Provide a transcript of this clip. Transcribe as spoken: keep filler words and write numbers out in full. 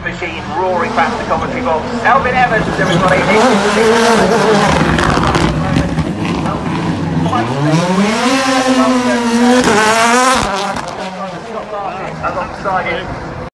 machine roaring past the commentary box. Elfyn Evans, everybody. Alongside him.